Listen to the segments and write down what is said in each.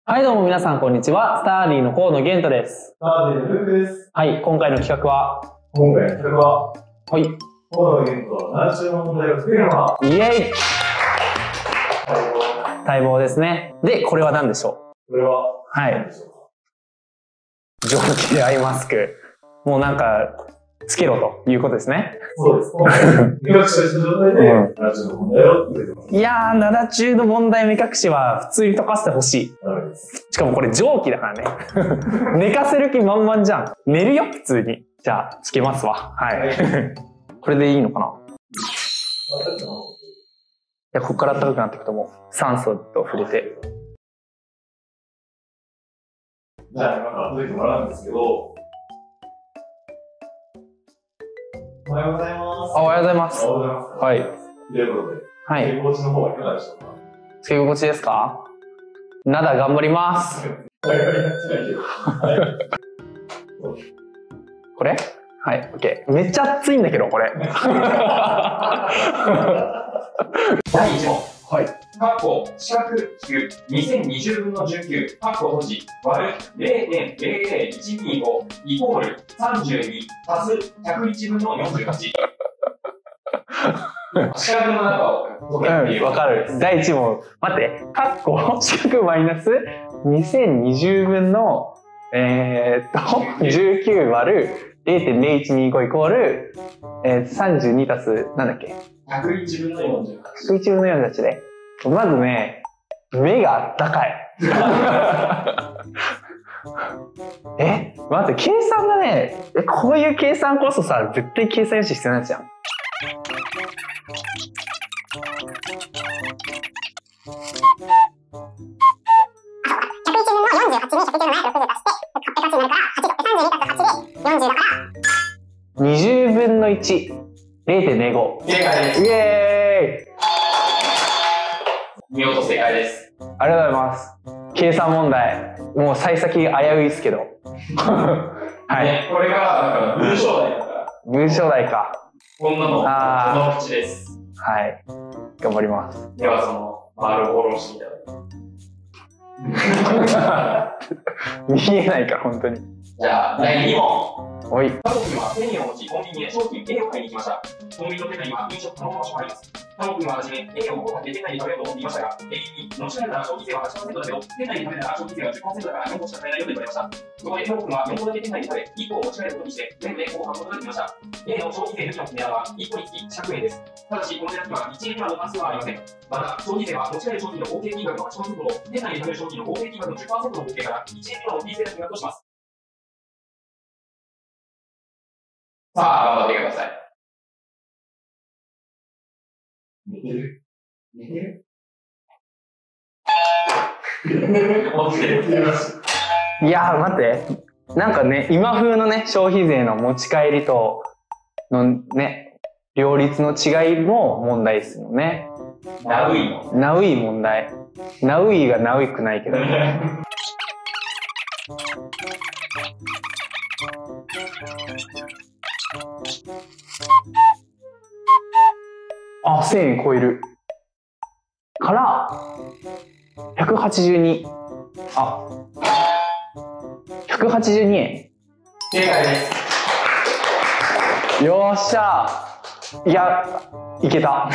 はい、どうも皆さん、こんにちは。スターディーの河野玄太です。 スターディーのルークです。 はい、今回の企画は、はい。 河野玄太は7中の問題を作るのは、 イエイ待望ですね。で、これは何でしょこれは、 はい。蒸気でアイマスク。もうなんか、つけろということですね。 そうです。今回、目隠しした状態で、7中の問題を作ってます。 いやー、7中の問題目隠しは普通に解かせてほしい。しかもこれ蒸気だからね。寝かせる気満々じゃん。寝るよ、普通に。じゃあ、つけますわ。はい。これでいいのかな？いや、ここから暖かくなっていくと思う。酸素と触れて。 じゃあ、今から解いてもらうんですけど、おはようございます。 おはようございます。 おはようございます。 はい。 ということで、 はい。 つけ心地の方はいかがでしょうか？ つけ心地ですか？なだ頑張ります。これ？はい、OK。めっちゃ熱いんだけど、これ。 第1問。 はい。 括弧四角引く2020分の19括弧閉じ割る 0.00125 イコール32足す101分の48。四角の中を解けっていう。 わかる。第1問。待って。括弧四角マイナス2020分の19割る 0.0125 イコール32足すなんだっけ 101分の48。 101分の48で。まずね、目があったかい。待って、計算がね、こういう計算こそさ、絶対計算用紙必要なんじゃん。20分の1、0.05。 正解です。 イエーイ！ 見事正解です。 ありがとうございます。計算問題、もう幸先危ういですけど。はい。 ね、これが文章題だから。 文章題か。 こんなの、この口です。 はい。頑張ります。 では、その、丸を下ろしていただいて。 見えないか、本当に。 じゃあ、第2問。 おい。 家族には1000円を持ち、コンビニで商品 A を買いに行きました。コンビニの店内には飲食可能な場所があります。家族ははじめ A を5個買って店内で食べようと思っていましたが、店員に持ち帰るなら消費税は 8% だけど、店内で食べるなら消費税は 10% だから4個しか買えないよと言われました。そこで家族は4個だけ店内で食べ、1個を持ち帰ることにして、全部で5個買うことができました。A の消費税抜きの値段は1個につき100円です。ただし、この値段には1円未満の関数はありません。また、消費税は持ち帰る商品の合計金額の 8% と、店内で食べる商品の合計金額の 10% の合計から1円未満の T 税の金額とします。さあ、頑張ってください。寝てる？寝てる？ いやー、待って。なんかね、今風のね、消費税の持ち帰りとのね、両立の違いも問題ですよね。 ナウイの。 ナウイ問題。ナウイがナウイくないけど。あ、1000円超える。から、182。あ、182円。 正解です。 よっしゃー。いや、いけた。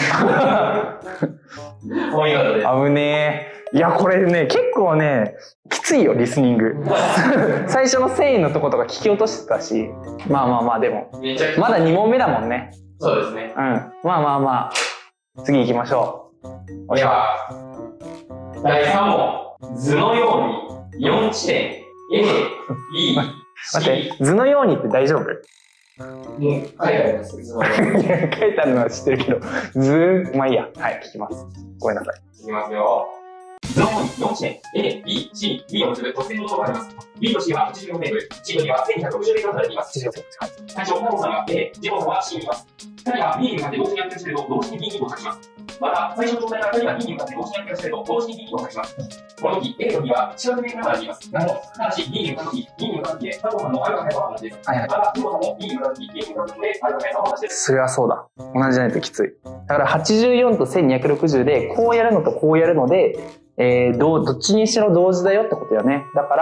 お見事です。 危ねえ。いや、これね、結構ね、きついよ、リスニング。最初の1000円のとことか聞き落としてたし。まあまあまあ、でも。まだ2問目だもんね。 そうですね。 うん。まあまあまあ。次行きましょう。 では、第3問。図のように4地点 A、B、 待って、図のようにって大丈夫？ 書いてあります。図のように。 書いてあるのは知ってるけど、まあいいや。はい、聞きます。ごめんなさい。 いきますよ。図のように4地点 A、B、C、D を結ぶ突然の道路があります。B と C は84メートル、C と D は1260メートル離れています。最初、加藤さんが A、ジェコさんは C にいます。2人は B に向かって同時にやってると同時に B に到達します。また、最初の状態から2人が B に向かって同時にやってると同時に B に到達します。この時、A と B は近く面から並んでいます。なるほど。ただし、B に向かった時、B に向かった時で、加藤さんのあるか速さは同じです。はいはい。また、ジェコさんも B に向かった時、B に向かった時で、あるか速さは同じです。 それはそうだ。同じじゃないときつい。だから84と1260で、こうやるのとこうやるので、 どっちにしろ同時だよってことよね。だから、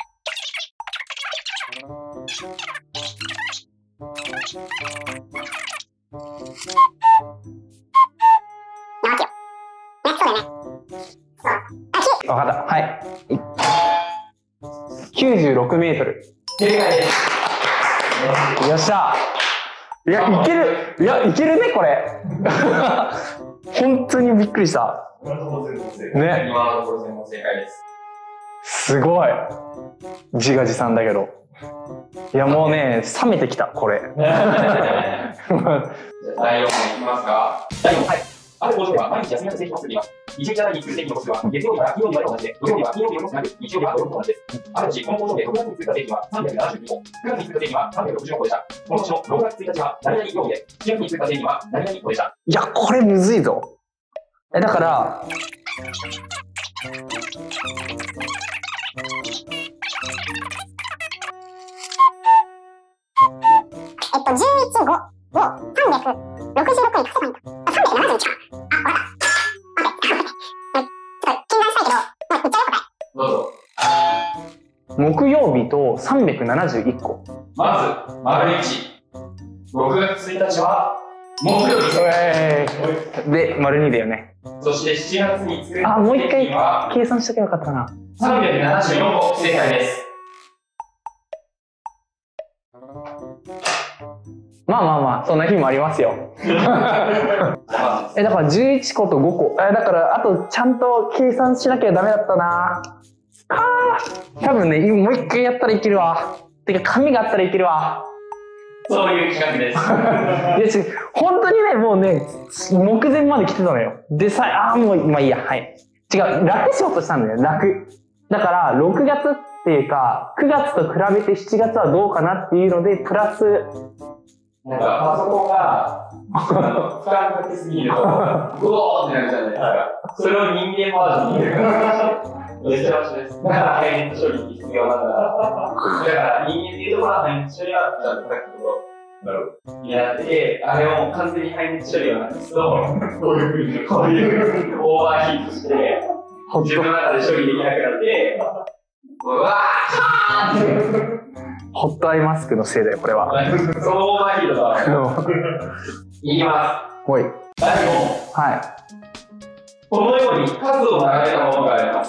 わかった。はい。96メートル。 正解です。 よっしゃ。いや、いける。いや、いけるね、これ。本当にびっくりした。 ね。今のところ全問正解です。 すごい。自画自賛だけど。いや、もうね、冷めてきた、これ。 じゃあ、第4問いきますか。第4問。はい。ある工場では毎日休みなく製品を作っています。1日あたりに作る製品の個数は月曜日から金曜日まで同じで、土曜日は金曜日よりも少なく、日曜日は土曜日と同じです。ある年、この工場で6月に作った製品は372個、9月に作った製品は360個でした。この年の6月1日は何々曜日で、7月に作った製品は何々個でした。 いや、これむずいぞ。だから、 11、5を366に足せばいいんだ。あ、371か。あ、わかった。待って。ちょっと、禁断したいけど、まあ、言っちゃうよ、答え。 どうぞ。 木曜日と371個。 まず、丸1。6月1日は木曜日です。 で、丸2だよね。 そして7月に作る製品は、 あ、もう一回計算しとけばよかったな。 374個正解です。 まあまあまあ、そんな日もありますよ。だから11個と5個。だからあとちゃんと計算しなきゃダメだったな。多分ね、もう一回やったらいけるわ。てか紙があったらいけるわ。 そういう企画です。 いや、本当にね、もうね、目前まで来てたのよ。でさ、もう、まあいいや、はい。違う、楽しようとしたんだよ、楽。だから、6月っていうか、9月と比べて7月はどうかなっていうので、プラス、 なんかパソコンが負担かけすぎると、グオーってなるじゃないですか。それを人間バージョンに入れるからめっちゃ面白いです。だからハイネット処理って必要なんだ。だから人間っていうところはハイネット処理はちゃんと書くことになってて、あれをもう完全にハイネット処理をなんですと、こういうオーバーヒートして、自分の中で処理できなくなって、うわーってホットアイマスクのせいだよ、これは。 そのオーバーヒートだ。いきます。 ほい。 第5問。 はい。 このように数を並べたものがあります。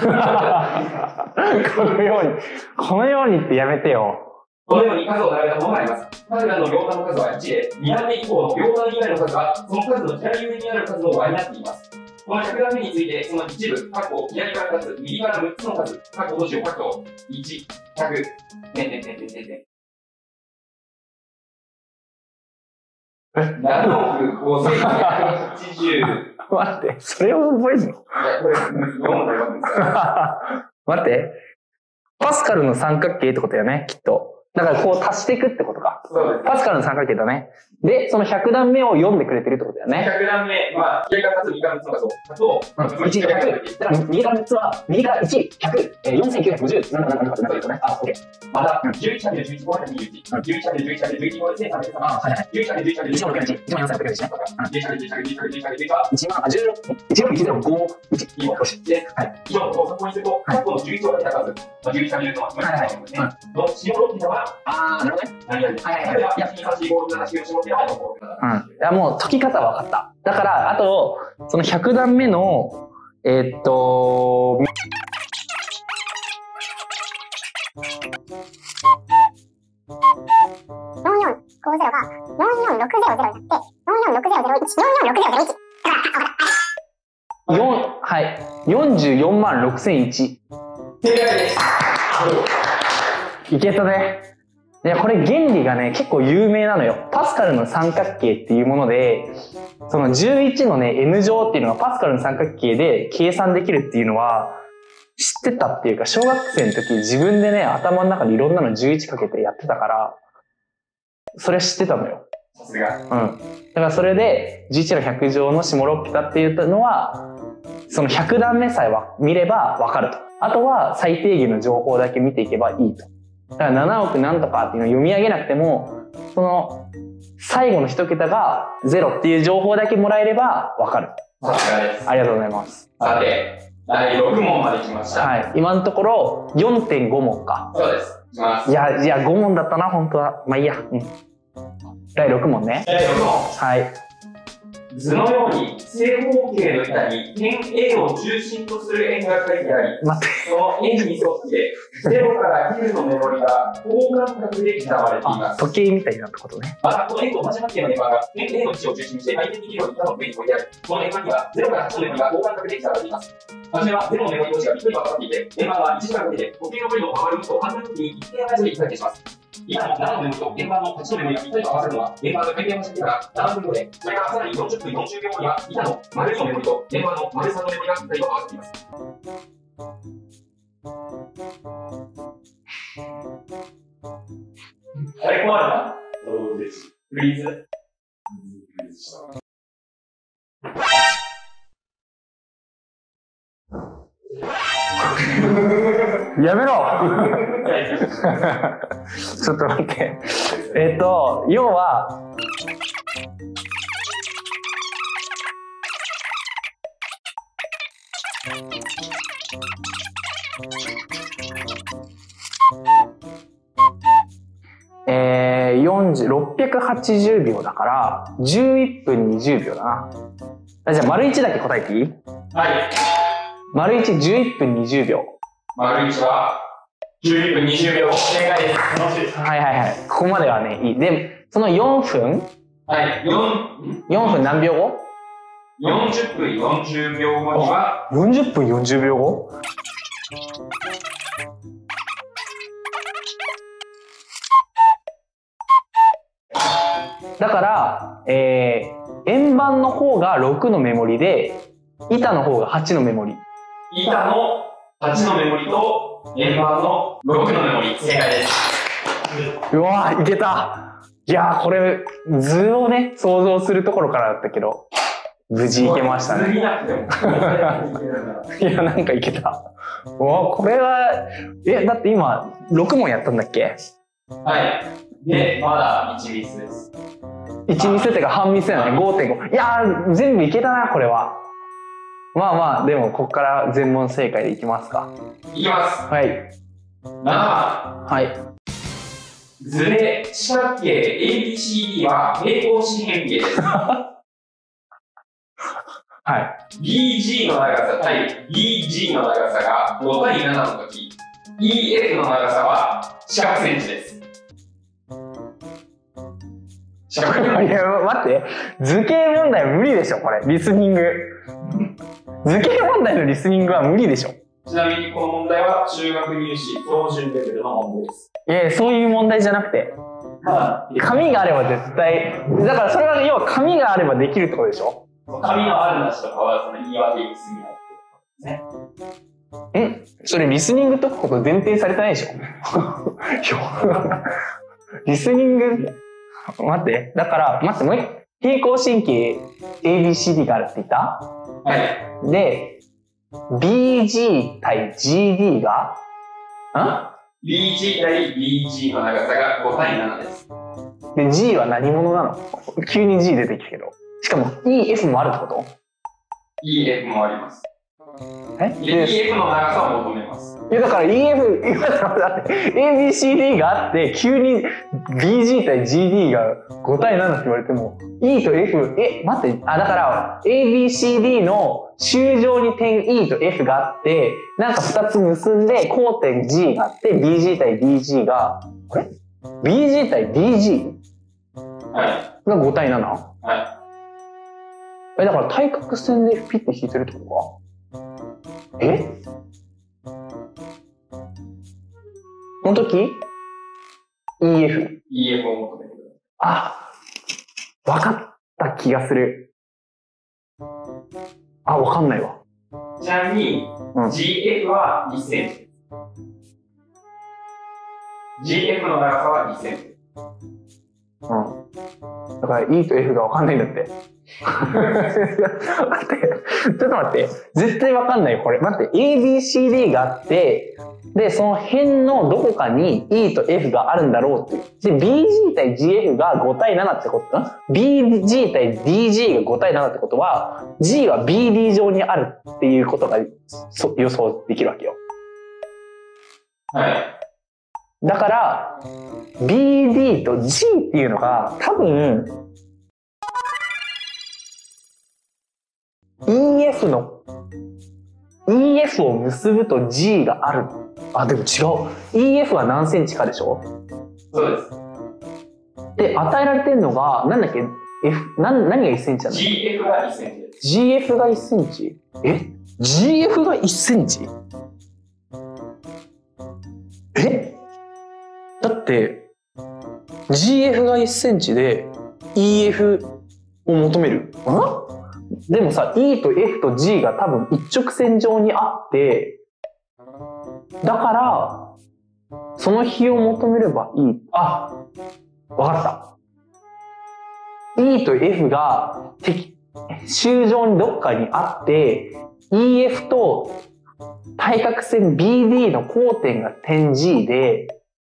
このようにってやめてよ。 このように数を並べたものがあります。各段の両端の数は1で、2段目以降の両端以外の数は、その数の左上にある数の和になっています。この100段目について、その一部、左から2つ、右から6つの数、どうしよう、100、100、7億5180。 待って、それを覚えるの？ いや、これ、どうなるわけですか？ 待って、パスカルの三角形ってことだよね、きっと。だからこう足していくってことか。 そうです。 パスカルの三角形だね。で、その100段目を読んでくれてるってことだよね。 100段目、まあ、左から2つ、右から3つの数を書くと、 1、100、右から3つは、右から1、100、4950、なんか言うとね。あ、OK。 また、11、11、521、11、11、11、5で1300、 あ、はいはい。 11、11、11、11、11、 1万4641ね。 11、11、で、以上の参考にすると、過去の11をかけた数、11、11の下の下6桁は、 なるほどね。 何々です。いや、2、3、4、5、6、7、8、9、10、11は、 いや、もう解き方は分かった。だから、あと、その100段目の、 4450が446001になって、446001、 はい。44万6001。 正解です。 いけたね。いや、これ原理がね、結構有名なのよ。パスカルの三角形っていうもので、その11のね、n 乗っていうのがパスカルの三角形で計算できるっていうのは、知ってたっていうか、小学生の時自分でね、頭の中でいろんなの11かけてやってたから、それ知ってたのよ。 さすが。 だからそれで、11の100乗の下6桁っていうのは、その100段目さえ見ればわかると。あとは最低限の情報だけ見ていけばいいと。だから7億なんとかっていうのを読み上げなくても、その最後の一桁が0っていう情報だけもらえればわかる。 さすがです。 ありがとうございます。 さて、第6問まで来ました。 はい。今のところ 4.5 問か。 そうです。いきます。 いや、5問だったな、本当は。まあいいや。うん。第6問ね。 第6問。 はい。 図のように正方形の板に点 A を中心とする円が書いてあり、 待って。 その円に沿って0から9のメモリが等間隔で刻まれています。 時計みたいなってことね。 また、この円と同じ関係のメンバーが点 A の位置を中心にして相手にできるように板の上に置いてあり、この円盤には0から8のメモリが等間隔で刻まれています。はじめは0のメモリ同士がびっくり分かっていて、円盤は1時間かけて時計の距離の周りと半分ずつに一定の速さで1回転します。板の7のメモリと円盤の8のメモリがぴったりと合わせるのは、円盤の回転を走ってから7分後で、それからさらに40分40秒後には、板の丸2のメモリと円盤の丸3のメモリがぴったりと合わせています。あれ困るな。そうです。フリーズ。 やめろちょっと待って。要は、680秒だから、11分20秒だな。じゃあ、丸1だけ答えていい？ はい。 丸1、11分20秒。 丸1は、11分20秒。正解です。 はいはいはい。ここまではね、いい。で、その4分？ はい。 4分何秒後？ 40分40秒後には、 40分40秒後？だから、円盤の方が6のメモリで、板の方が8のメモリ。 板の8のメモリと円盤の6のメモリ。正解です。 うわー、いけた。いやー、これ、図をね、想像するところからだったけど、無事いけましたね。 図見なくても。 いや、なんかいけた。うわ、これは、だって今、6問やったんだっけ？ はい。で、まだ1ミスです。 1ミスってか半ミスだよね。5.5。いやー、全部いけたな、これは。まあまあ、でも、ここから全問正解でいきますか。 いきます。 はい。 7番。 はい。 図で四角形 ABCD は平行四辺形です。 はい。 BG の長さ対 BG の長さが5対7の時、EF の長さは四角センチです。 いや、待って。図形問題無理でしょ、これ。リスニング。図形問題のリスニングは無理でしょ。 ちなみにこの問題は中学入試標準レベルの問題です。 いや、そういう問題じゃなくて。紙があれば絶対。だからそれは要は紙があればできるってことでしょ。 紙のあるなしとかはその言い訳にすぎないってね。それリスニング解くこと前提されてないでしょ。リスニング、待って。だから、待って、もう一回。平行四辺形 ABCD があるって言った？ はい。 で、BG 対 GD が BG 対 BG の長さが5対7です。 で、G は何者なの？急に G 出てきたけど。しかも EF もあるってこと？ EF もあります。 で EF の長さを求めます。 いやだから EF、だって ABCD があって、急に BG 対 GD が5対7って言われても、E と F、待って、だから、ABCD の周上に点 E と F があって、なんか2つ結んで、交点 G があって、BG 対 DG が、あれ ?BG 対 DG？ はい。 が5対 7？ はい。 だから対角線でピッて引いてるってことか？この時 EF を求めてください。 わかった気がする。わかんないわ。 ちなみに、GF は1センチです。GF の長さは2センチです。 だから E と F がわかんないんだって。待って、ちょっと待って。絶対わかんないよ、これ。待って、ABCD があって、 で、その辺のどこかに E と F があるんだろうっていう。で、BG 対 GF が5対7ってこと、BG 対 DG が5対7ってことは、G は BD 上にあるっていうことが予想できるわけよ。 はい。 だから、BD と G っていうのが多分、EF を結ぶと G がある。あ、でも違う。EF は何センチかでしょ？ そうです。 で、与えられてるのが、なんだっけ？ 何が1センチなの？ GF が1センチです。 GF が1センチ？GF が1センチ？だって、GF が1センチで EF を求める？でもさ、E と F と G が多分一直線上にあって、だから、その比を求めればいい。あ、わかった。E と F が周上にどっかにあって、EF と対角線 BD の交点が点 G で、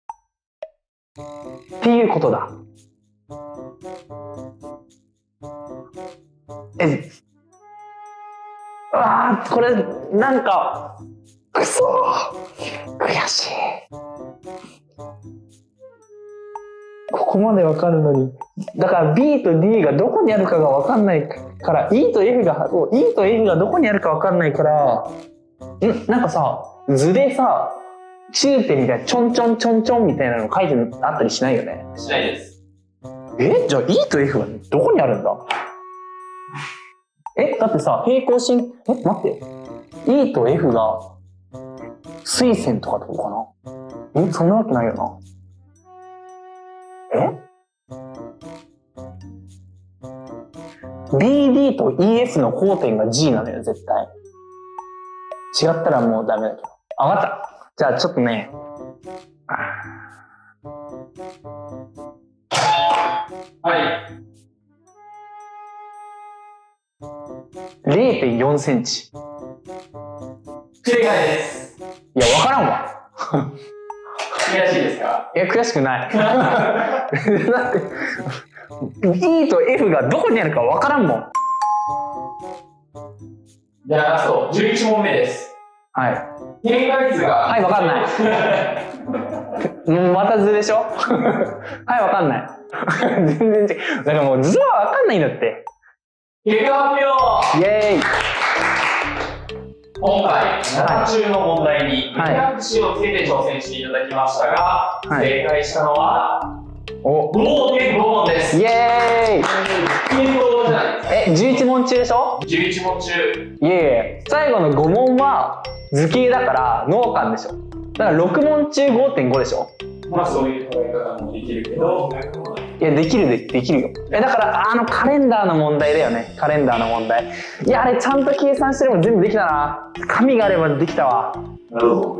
っていうことだ。これ、なんか、くそー、悔しい。ここまでわかるのに。だから B と D がどこにあるかがわかんないから、E と F がどこにあるかわかんないから、なんかさ、図でさ、中点みたいな、ちょんちょんちょんちょんみたいなの書いてあったりしないよね。 しないです。 じゃあ E と F がどこにあるんだ？だってさ、平行進、待って。E と F が垂線とかってことかな？そんなわけないよな。BD と EF の交点が G なのよ、絶対。違ったらもうダメだけど。わかった。じゃあちょっとね。 はい。 0.4 センチ。 正解です。 いや、わからんわ。 悔しいですか？ いや、悔しくない。だって、E と F がどこにあるかわからんもん。 じゃあラスト、11問目です。 はい。 変化率が。 はい、わかんない。もうまた図でしょ？はい、わかんない。全然違う。だからもう図はわかんないんだって。 結果発表！ イェーイ！ 今回、7中の問題に目隠しをつけて挑戦していただきましたが、正解したのは 5.5 問です。 イェーイ！ 健康じゃないですか。 11問中でしょ？ 11問中。 いえいえ、最後の5問は図形だから農家でしょ。だから6問中 5.5 でしょ。 まあそういう捉え方もできるけど、 いや、できるよ。だからカレンダーの問題だよね。カレンダーの問題。いや、あれちゃんと計算してれば全部できたな。紙があればできたわ。 なるほど。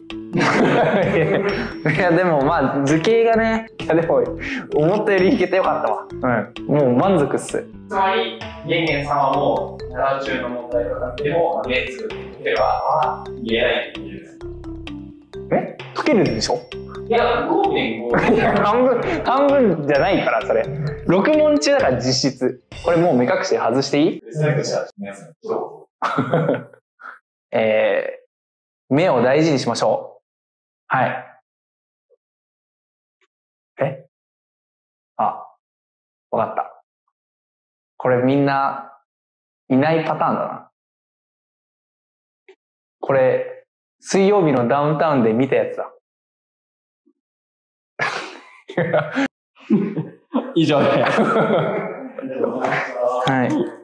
いや、でもまあ図形がね、いやでも思ったよりいけてよかったわ。もう満足っす。 つまり、ゲンゲンさんはもう7中の問題とかでも目つぶってくれば言えないっていう。 解けるんでしょ？ いや、5.5。 半分じゃないから、それ。6問中だから実質。これもう目隠し外していい？ 皆さん、どう？ 目を大事にしましょう。はい。わかった。これみんないないパターンだな。これ、水曜日のダウンタウンで見たやつだ。以上で。はい。